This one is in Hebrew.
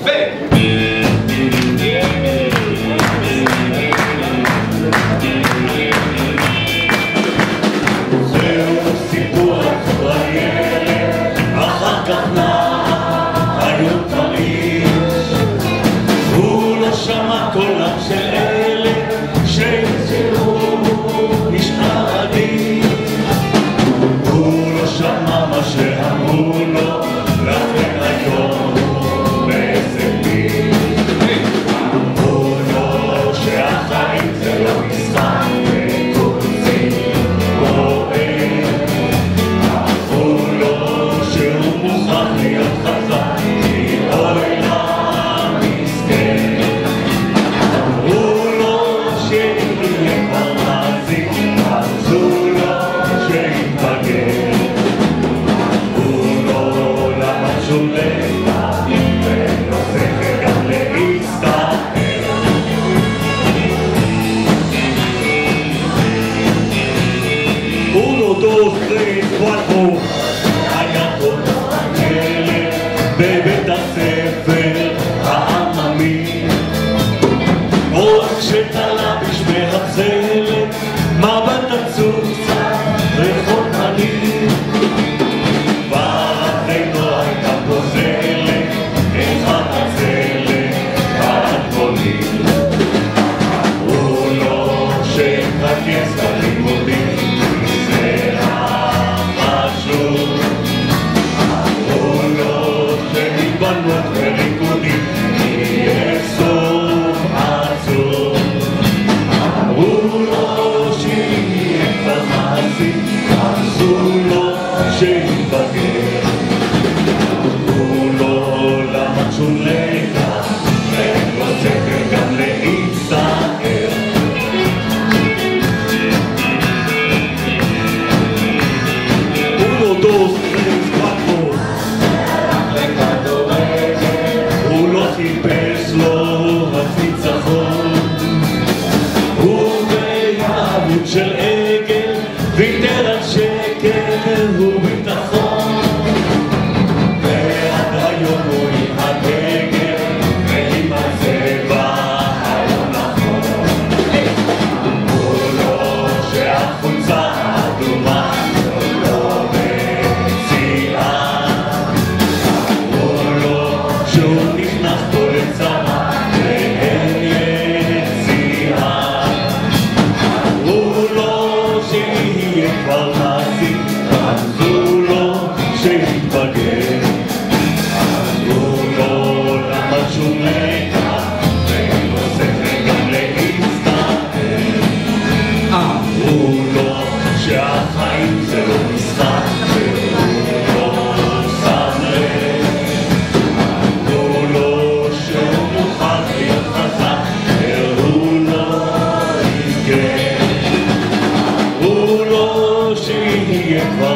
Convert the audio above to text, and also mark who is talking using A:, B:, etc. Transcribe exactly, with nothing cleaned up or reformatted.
A: dos, tres, cuatro. היה כל ילד בבית הספר העממי, עוד שתלה בשמחצלת מבט עצוב קצת רחוקני, ועדינו הייתה פוזלת אחד הצלת הגדולים. אמרו לו שתרכז בלימודים, שיתבגר, הוא לא למד שום לקח, ואין לו ספר גם להצטער. uno, dos, tres, cuatro. הלך לכדורגל, הוא לא חיפש לו רק ניצחון, הוא בהתלהבות של עגל ויתר על שקר וביטחון, ועד היום הוא עם הדגל ועם הצבע הלא נכון. אמרו לו שהחולצה האדומה לא מציעה, אמרו לו שהוא נכנס פה לצרה ואין יציאה, אמרו לו שיהיה כבר מעשי, אמרו לו שיתבגר, אמרו לו למד שום לקח ואין לו ספר גם להצטער, אמרו לו שהחיים זה לא משחק והוא לא שם לב, אמרו לו שהוא מוכן להיות חזק והוא לא יזכה, אמרו לו שיהיה כבר